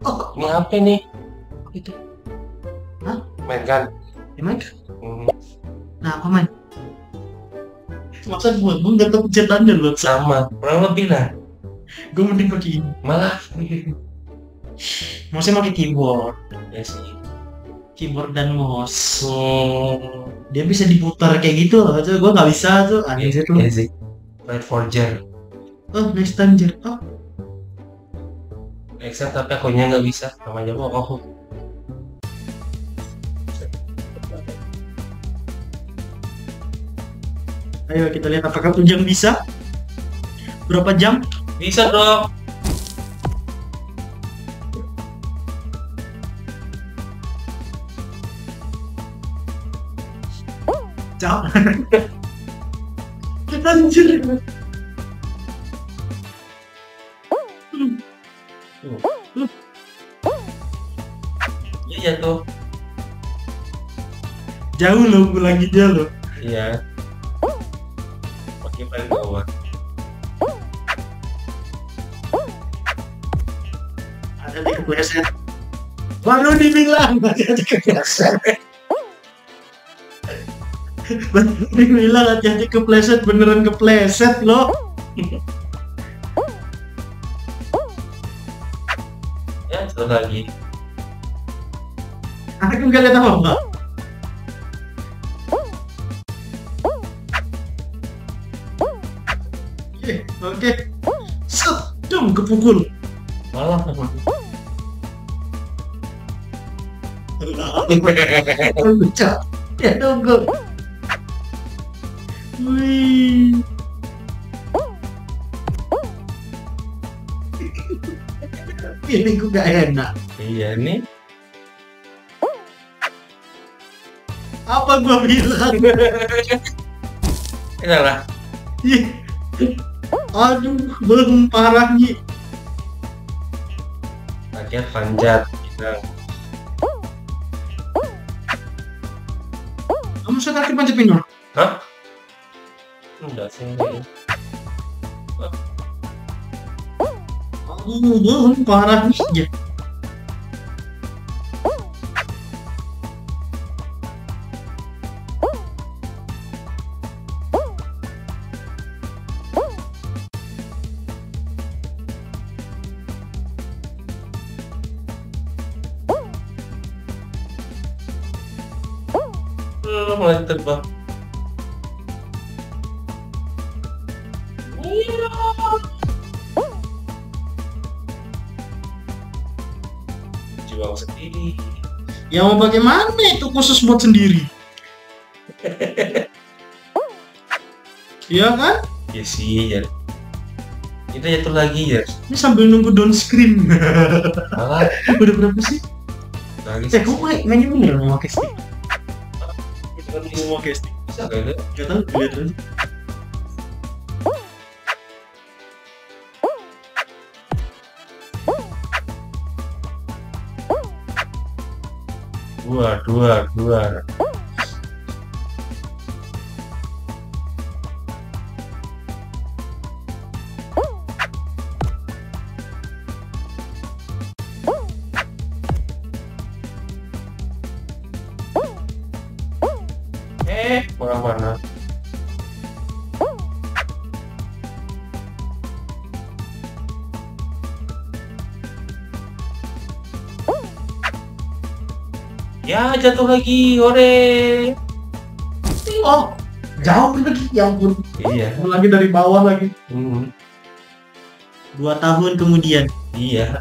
Oh, Ini apa nih? itu. Hah? Main kan? Emang? Hmm, Nah, apa man? Masa gue nggak tahu pencetannya loh. sama, kurang lebih lah. Gue mending pakai ini. Malah, Maksudnya pakai keyboard, ya sih. keyboard dan mouse. Hmm, Dia bisa diputar kayak gitu loh. Gue nggak bisa tuh. Aneh sih tuh. ya sih. Fight Forger. Oh, next time Jer. Oh, Excel tapi akunnya nggak bisa. Namanya bohong. ayo kita lihat apakah Ujang bisa. Berapa jam? Bisa dong. Jam. Anjir. Iya tuh. Jauh loh ulanginya loh. Iya. Pakai paling bawah. Ada di kepleset. Baru dibilang hati-hati kepleset. Baru dibilang hati-hati kepleset, beneran kepleset loh. Ya, satu lagi. Aku nggak lihat apa-apa. Oke. Set, dong kepukul. Malah. Pecah. Ya tunggu. Wih. Ini gue gak enak. Iya nih. Apa gua bilang? Ini lah. Ih. Aduh, belum parah nih. Rakyat panjat. Gitu. Kamu suka kaki panjat pinang? Hah? Enggak sih. Aduh, belum parah nih. Ya. Mulai terbang. Jual sendiri. Ya mau bagaimana itu khusus buat sendiri. Iya kan? Ya sih ya. Kita jatuh lagi ya. Ini sambil nunggu down screen. Malah Udah berapa sih? lagi Kok mainnya bener mau pakai stick? itu kan Mau pakai stick? bisa gak ada? Gak tau, lihat aja. Dua. Orang mana? Ya jatuh lagi, ore. Oh, jauh lagi, ya ampun. Iya. Lagi dari bawah lagi. Hmm, 2 tahun kemudian, iya.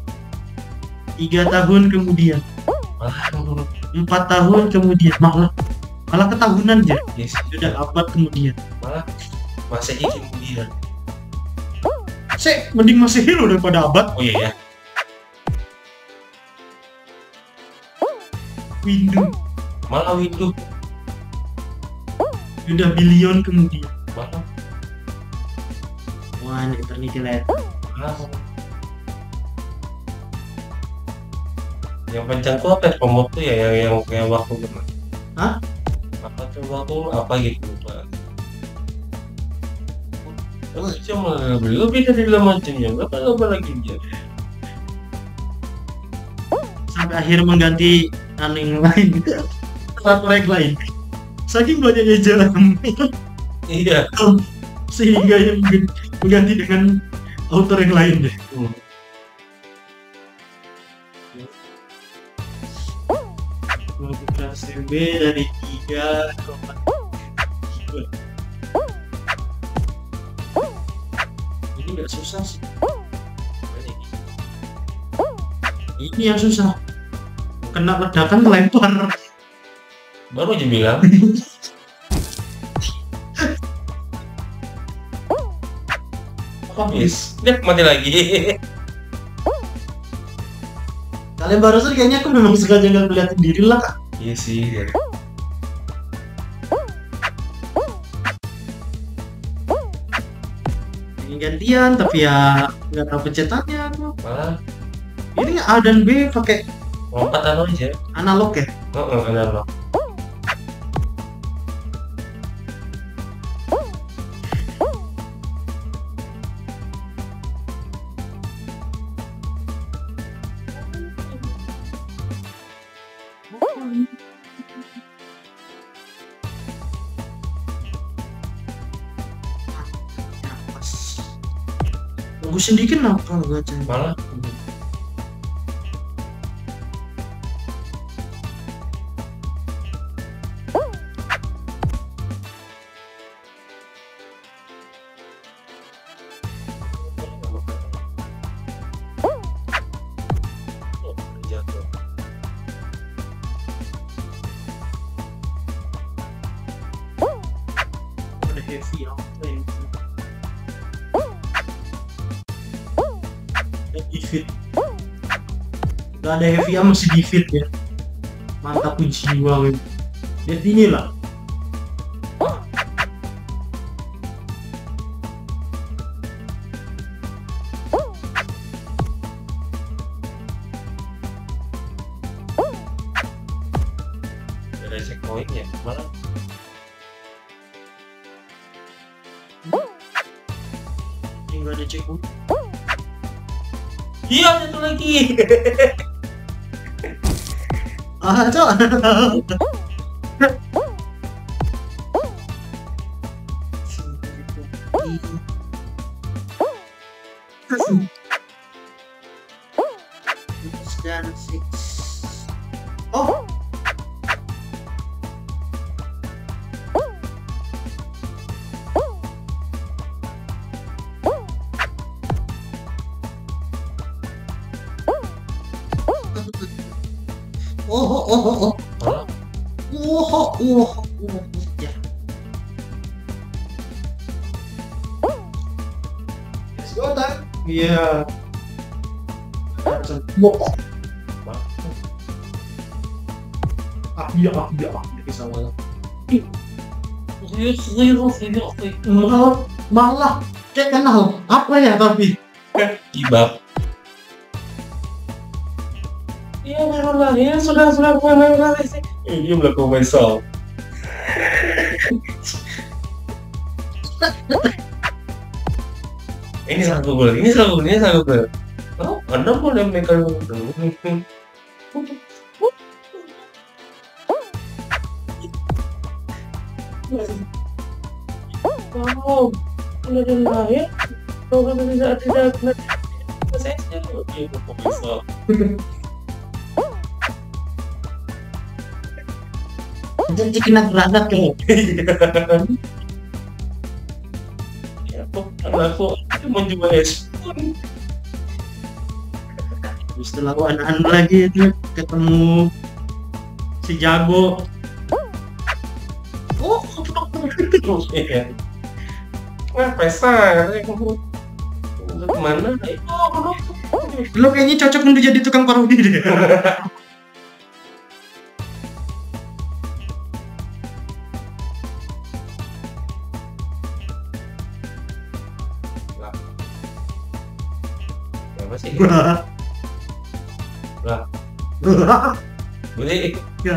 3 tahun kemudian, Malah 4 tahun kemudian, malah ketahunan ya. yes, Sudah abad kemudian. malah masa ini kemudian. Mending masih hero daripada abad. Oh iya ya. Windu, Malah Windu. sudah bilion kemudian. Malah. Wah, ini Eternity Letter. Malah. Yang kencang tuh apa ya, komod tuh ya yang kayak waktu bener. Hah? Apa tuh waktu apa gitu lupa. Terus cuma lebih dari 5 macamnya, apa lagi dia? sampai akhirnya mengganti yang lain operator yang lain saking banyaknya jalan Iya. sehingga yang mengganti dengan author yang lain deh. Melakukan CB dari 3 ke 4. Ini nggak susah sih. Ini yang susah. Kena ledakan melempar. Baru aja bilang. Habis. Dia mati lagi. Kalian barusan kayaknya aku memang sengaja nggak ngeliatin diri lah kak. Iya sih. Ini gantian tapi ya nggak tahu pencetannya tuh. Malah Ini A dan B pakai lompat aja. analog ya. Analog. Bagusin dikit lah kalau gacha. Malah jatuh. Ada heavy ya. Defeat. Gak ada heavy ya masih defeat ya. Mantap pun jiwa weh. Lihat ini lah. Ada checkpoint ya. Malah Ini gak ada checkpoint. iya satu lagi. Cok. Dan 6. Oh. Oh. Ya. Let's go, Tan. Iya. Bisa malah kayak kenal apa ya tapi Ibab. Iya memang ya sudah memang sih. Ini melakukan myself. Ini salah Google. Oh, Anda boleh megang Oh, udah ya. Kalau tidak saya bisa. jadi kena granat kayak Ya, aku mencoba respon. setelah anak-anak lagi itu ketemu si jago. Oh, Iya. Wah, pesar. Kemana? lo kayaknya cocok untuk jadi tukang parodi deh. Apa sih? Lah. Boleh.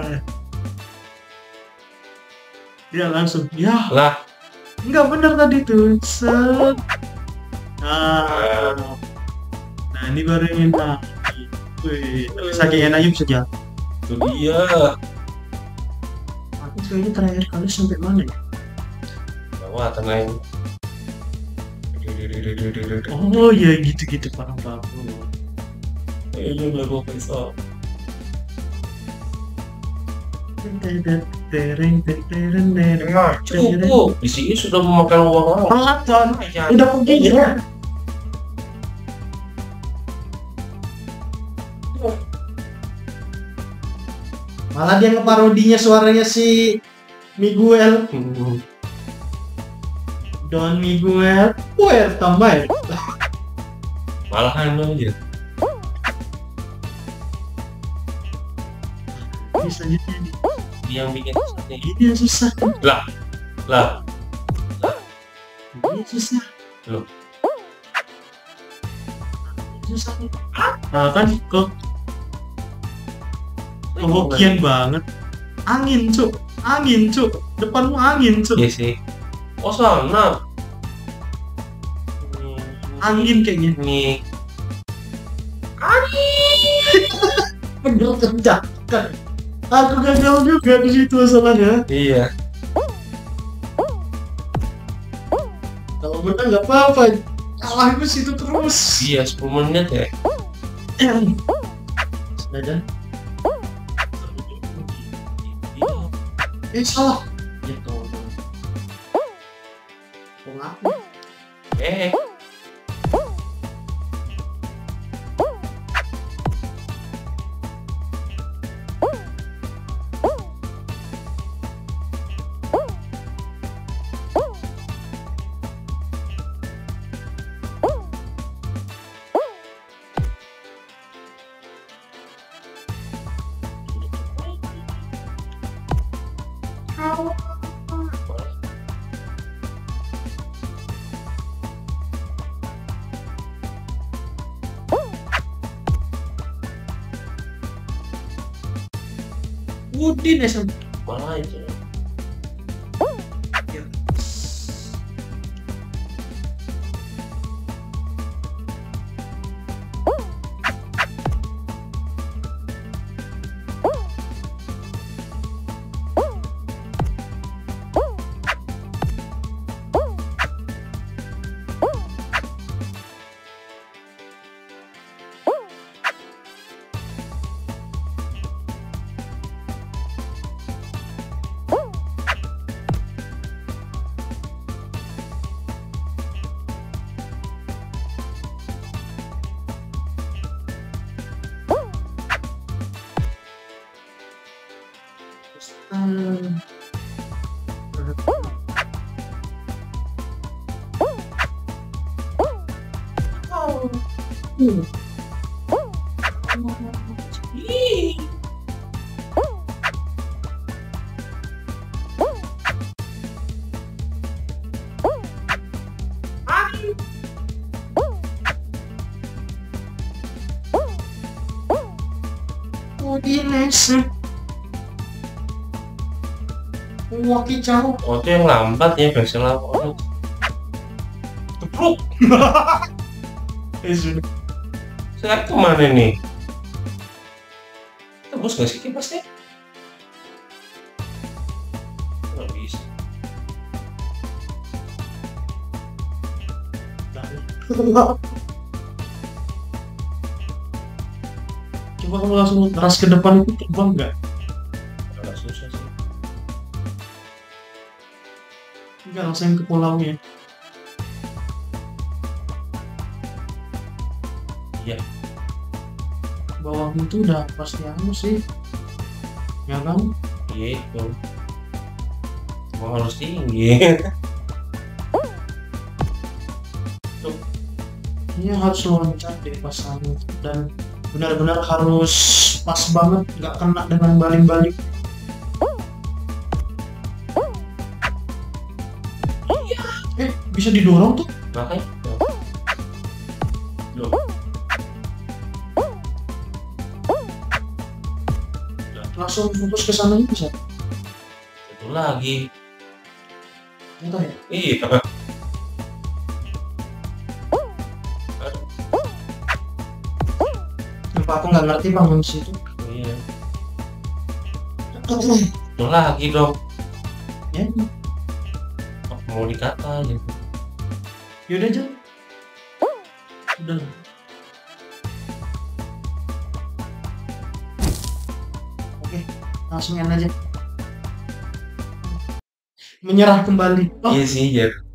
Ya langsung ya Lah. nggak bener tadi tuh set. Nah ini baru yang tadi Wih, saking enaknya bisa jatuh. Itu dia. Aku kayaknya terakhir kali sampai mana ya? Wah, tenang. Oh ya gitu-gitu paham. Ini udah gue pisau. Cukup. Di sini sudah memakan uang orang. Telat Ton, Ya, udah pergi ya. Malah dia ngeparodinya suaranya si Miguel. Don Miguel, puerta main. Malahan aja. Ini selanjutnya nih. Dia yang bikin susahnya. Ini yang susah. Lah. Ini susah. Loh. Ini susah nih. Nah kan kok kehokian banget. Angin cuk, depanmu angin cuk. Iya sih. Oh sana. Angin kayaknya. Nih. Bener kencang kan. Aku gagal juga di situ masalahnya. Iya. Kalau menang nggak apa-apa. Kalah ke situ terus. Iya 10 menit ya. Sudah. Salah. Ya tolong. Aku. Udin ya sama. Malah itu. Jauh. Oh itu yang lambat ya versi lambat. Cepluk. Sekarang kemana nih? Tembus gak sih kipasnya? Nggak bisa. Coba kalau langsung teras ke depan itu terbang nggak? Agak susah sih. Enggak langsung ke pulaunya. Iya. Bawah itu udah pasti anu sih. Ya kan? Iya itu. Emang harus tinggi. Ini harus loncat deh pas anu dan benar-benar harus pas banget, nggak kena dengan baling-baling. Bisa didorong tuh. Makanya. Loh. Langsung fokus ke sana bisa. Itu lagi. Gitu ya. Iya. Sumpah aku nggak ngerti bang memes itu. Iya. Itu lagi dong. Ya, Apa mau dikata gitu. yaudah aja. Udah. Oke, langsung end aja. Menyerah kembali. Oh, Iya sih, ya.